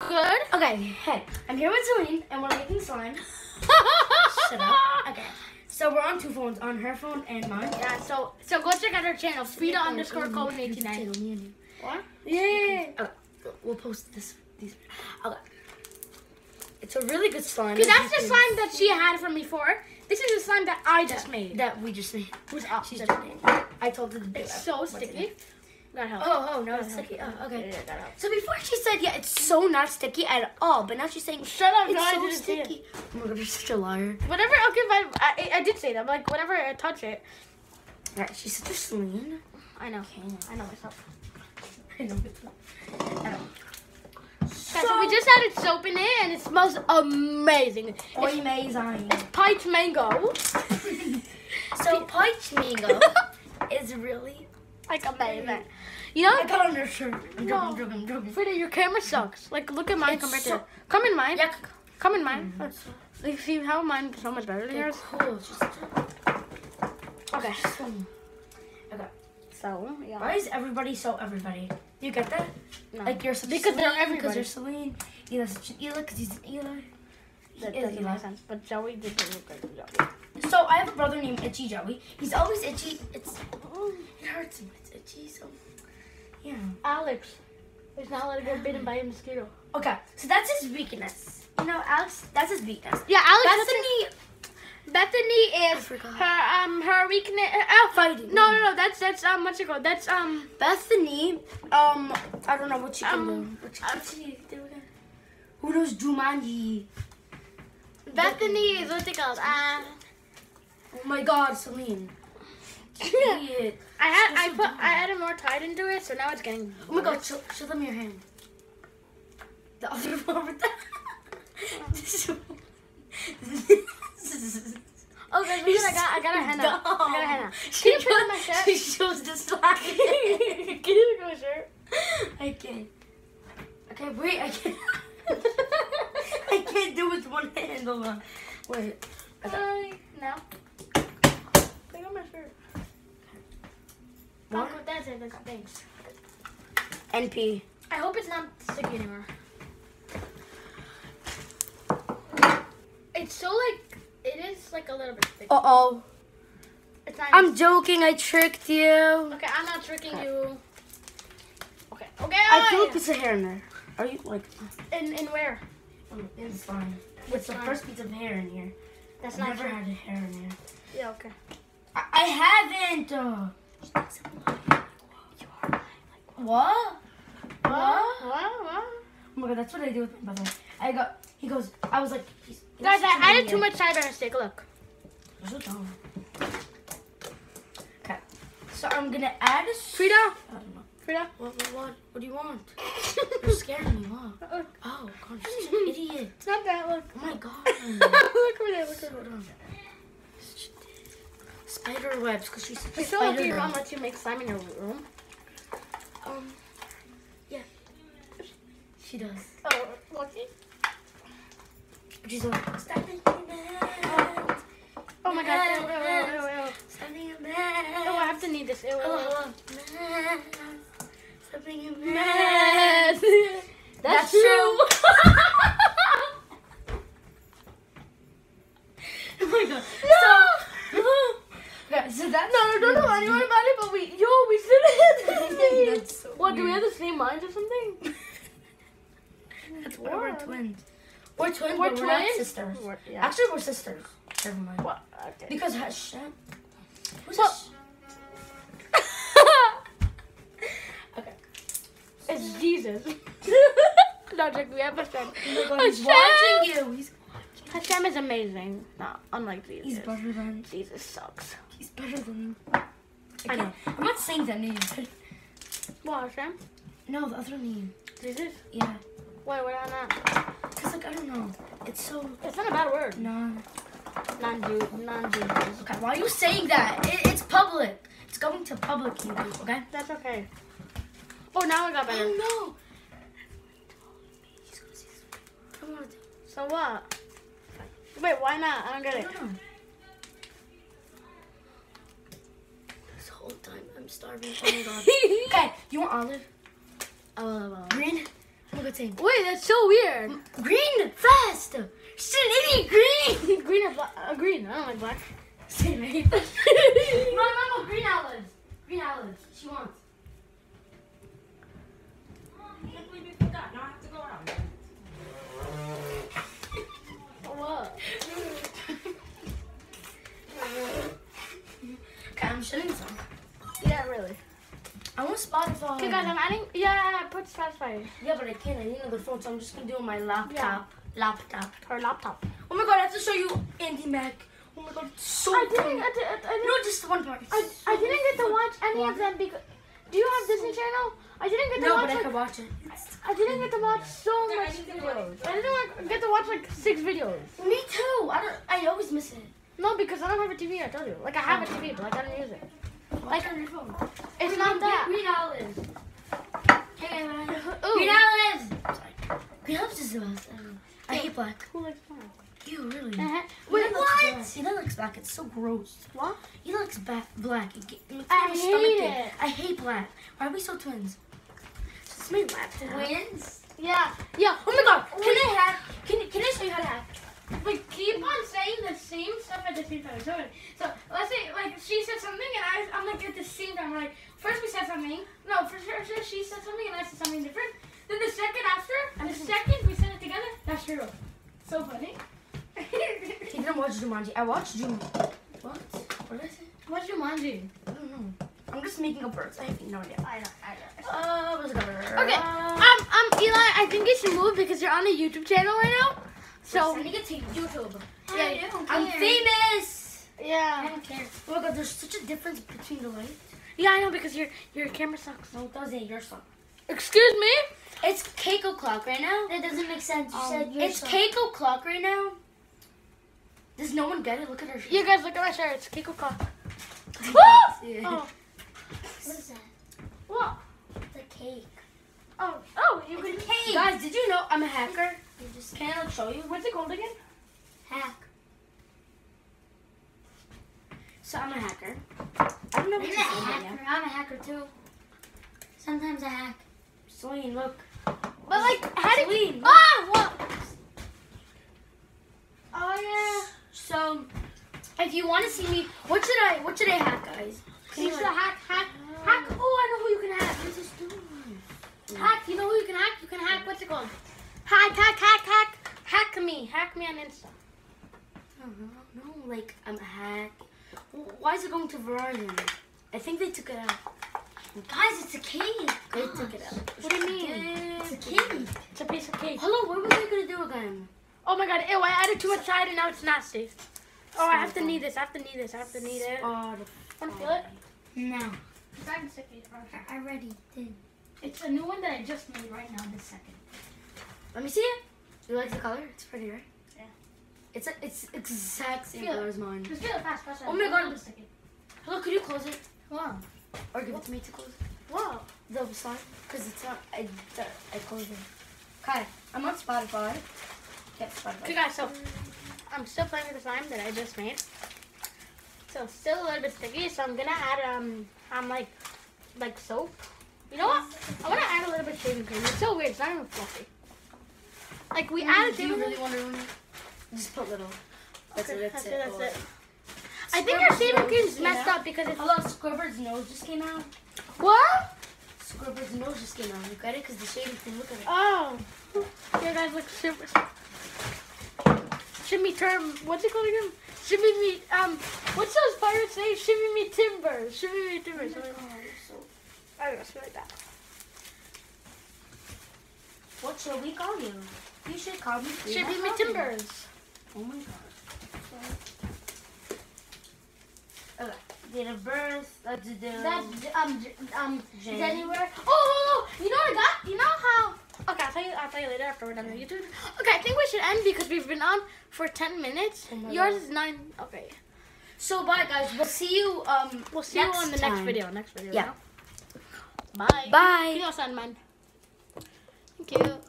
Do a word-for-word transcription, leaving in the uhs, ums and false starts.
good. Okay, hey, I'm here with Celine, and we're making slime. Shut up. Okay, so we're on two phones, on her phone and mine. Yeah, so so go check out her channel, Frida underscore Code eighty-nine. What? Yeah. Okay, we'll post this. These. Okay. It's a really good slime. Because that's the slime that she had from before. This is the slime that I just that, made. That we just made. Who's up? She's joking. I told her to do it. It's so sticky. Gotta help. Oh, oh, no, it's help. sticky. Oh, okay. Yeah, yeah, gotta help. So before she said, yeah, it's so not sticky at all, but now she's saying, Shut up, it's no, I so didn't say it. sticky. Oh my god, you're such a liar. Whatever, okay, but I, I did say that. But like, whenever I touch it, Alright, she's such a Celine. I know. Okay. I know myself. I know myself. I know. Guys, so we just added soap in it, and it smells amazing. It's, Amazing. it's piped mango. So peach mango is really Like amazing. You know, I got on her shirt. I'm No. joking, I'm joking, I'm joking. Frida, your camera sucks. Like, look at mine It's compared so- to. Come in mine. Yeah. Come in mine. Like, see how mine is so much better than Okay, yours. cool. Just, Okay. okay. So yeah. Why is everybody so everybody? You get that? No. Like you're such Because a they're Celine, because everybody. you're Celine. Eli's such an Eli because he's an Eli. That He is doesn't Eli. make sense. But Joey did look like Joey. So I have a brother named Itchy Joey. He's always itchy. It's it hurts him. It's itchy. So yeah. Alex is not letting get bitten by a mosquito. Okay. So that's his weakness. You know, Alex. That's his weakness. Yeah, Alex. Bethany. Bethany is forgot. her um her weakness. Uh, Fighting. no, no, no. That's that's um what's it called? That's um Bethany. Um. I don't know what she can Um, do. What she, what she do again? Who knows Jumanji? Bethany is what's it called? Uh, Oh my God, Celine. Idiot. I had I so put dumb. I added more Tide into it, so now it's getting. Oh my God, show, show them your hand. The other one with that. Oh, guys, look at I got I got a henna. I got a henna. She Can you put it in my shirt? She shows the slide. Can you go shirt? I can't. Okay, wait, I can't. I can't do it with one hand. Hold on. Wait. Okay. Hi. Now. Pick up my shirt. What? What? That's it. That's thanks. N P. I hope it's not sticky anymore. It's so like it is like a little bit sticky. Uh oh. It's not. I'm joking. I tricked you. Okay, I'm not tricking you. Okay. Okay. I threw a alright. piece of hair in there. Are you like In in where? in slime? It's the slime? first piece of hair in here. That's I've not never true. had a hair in here. Yeah. Okay. I, I haven't. Uh, what? What? What? What? Oh my God, that's what I do with my brother. I got. He goes. I was like, he's, Guys, he's I added an too idiot. much sideburns. Take a look. You're so dumb. Okay, so I'm gonna add a. s- Frida. I don't know. Frida. What? What? What? What do you want? You're scaring me. What? Look. Oh God, you're such an idiot. It's not that. Look. Oh my God. Look over there. Look over So there. dumb. Spider webs, because she's such a It's so lucky spider your mom girl. lets you make slime in your room. Um, yeah, she does. Oh, lucky. But she's like, stop making mad. Oh my God. Ew, ew, ew, ew, ew. Stop making Oh, I mad. have to need this. Ew, ew, ew. Oh, mad. Stop making mad. That's, That's true. true. Oh my God. So, okay, so that's No, no, don't tell anyone about it, but we, yo, we still have the That's so What, do we weird. have the same minds or something? That's why we're What? twins. We're twins, We're but we're not twins? sisters. We're- yeah. Actually, we're sisters. Never mind. What? Okay. Because Hashem. Who's Well- Hashem? Okay. It's Jesus. No, Jack, we have Hashem. Oh my God, he's Hashem! watching you. He's Hashem is amazing. No, unlike Jesus. he's better than Jesus sucks. he's better than. I know. I'm not saying that name. But What, Hashem? no, the other name. Jesus? Yeah. Wait, what on that? Cause like I don't know. It's so It's not a bad word. non. Non-Jew, non-Jesus. Okay, why are you saying that? It, it's public. It's going to public YouTube. Okay. That's okay. Oh, now I got better. Oh no. He's gonna see this. I don't want to. So what? Wait, why not? I don't get I it. don't know. This whole time I'm starving. Oh my God. Okay, you want olive? Oh, Green? Look at same. Wait, that's so weird. Green, fast. She's an idiot. Green. Green or black? Uh, green. I don't like black. Same. I hate that. No, no, no. Green olives. Green olives. She wants. I can't believe you forgot. Now I have to go out. What? Okay, I'm shutting some. Yeah, really. I want Spotify. Okay, guys, I'm adding. Yeah, put Spotify. Yeah, but I can't. I need another phone, so I'm just gonna do it on my laptop. Laptop. Or laptop. Oh my god, I have to show you Andy Mac. Oh my god, it's so I didn't. funny. I, did, I, didn't. No, just one part. I, I didn't get to watch any of them because. Do you have Disney Channel? I didn't get to No, watch. but I like, can watch it. I didn't get to watch so much videos. I didn't like, get to watch like six videos. Me too. I don't. I always miss it. No, because I don't have a T V. I told you. Like I have a T V, but like I don't use it. Like on your phone. It's not that. Green olives. Hey, man. Ooh. Green olives. Sorry. Green olives is the best. I, mean, I hate black. Who likes black? You really? Uh-huh. Wait, Wait, what? what? He likes black. It's so gross. What? He likes ba- black. It get- it makes I my hate stomach it. ache. I hate black. Why are we so twins? It's my laptop. Twins? Yeah. Yeah. Oh my god. Can I hack? Can, can I show you how to hack? But keep on saying the same stuff at the same time. So, so let's say like she said something and I, I'm like at the same time. We're like first we said something. No, for sure first she said something and I said something different. Then the second after, and the second we said it together. That's true. So funny. He didn't watch Jumanji. I watched Jumanji. What? What did I say? What's Jumanji? I don't know. I'm just making up words. I have no idea. I know. I know. Uh, what's it called? Okay. Um, um, Eli, I think you should move because you're on a YouTube channel right now. So sending it to YouTube. yeah, I don't I'm care. famous. I yeah, don't care. Oh my god, there's such a difference between the lights. yeah. I know because your your camera sucks. No, it doesn't. Your song. Excuse me. It's cake o'clock right now. That doesn't make sense. You Um, said your it's song. cake o'clock right now. Does no one get it? Look at her shirt. You guys look at my shirt. It's Kiko Cock. Yeah. Oh, What is that? what? The cake. Oh, oh, you can. Cake. Guys, did you know I'm a hacker? You just Can I show you? What's it called again? hack. So I'm a hacker. I don't know I'm what a to say, but yeah. hacker. I'm a hacker too. Sometimes I hack. Celine, look. But like, how do you? Celine. Ah, what? Oh So, if you want to see me, what should I? What should I hack, guys? yeah. You should hack, hack, hack. Oh, I know who you can hack. What is this doing? Hack. You know who you can hack? You can hack. What's it called? Hack, hack, hack, hack. Hack me. Hack me on Insta. I don't know. No, like I'm a hack. Why is it going to Verizon? I think they took it out. Guys, it's a cake. They took it out. What do you mean? It's a cake. It's a piece of cake. Hello, what was I gonna do again? Oh my god, ew, I added too much side and now it's nasty. Oh, I have to knead this, I have to knead this, I have to knead it. Oh, Wanna feel it? No. It's not sticky. I already did. It's a new one that I just made right now this second. let me see it. You like the color? It's pretty, right? Yeah. It's a, it's exact same Feel it. color as mine. Just feel it fast, fast. Oh my God. Just stick it. Hello, could you close it? Wow. Or give it to me to close it? Wow. The sign? Because it's not, I, I closed it. Okay, I'm on Spotify. Get Spotify. Okay guys, so I'm still playing with the slime that I just made. So still a little bit sticky, so I'm gonna add um um like like soap. You know what? I wanna add a little bit of shaving cream. It's so weird, it's not even fluffy. Like we added Do you shaving really cream. want to ruin it? Just put little. That's Okay, it, that's, that's it. it, that's Oh. it. I think our shaving nose cream's came messed out. up because it's Hello, Squidward's nose just came out. what? Squidward's nose just came out. Look at it, because the shaving cream, look at it. Oh. Yeah guys, look super shimmy term what's it called again? Shimmy me um what's those pirates say? Shimmy me timber. Shimmy me timber. Something So, I don't know, something like that. what should we call you? You should call me Frida Shimmy me Hawkins. timbers. Oh my god. Okay. Date of birth. Let's do. That's um j- um Jan. January. Oh, oh, oh, you know what I got? You know how? Okay, I'll tell you. I'll tell you later after we're done with YouTube. Okay, I think we should end because we've been on for ten minutes. Oh my Yours God. is nine. Okay, So bye guys. We'll see you. Um. we'll see next you on the time. next video. Next video. Yeah. Bye. Bye. Thank you, man. Thank you.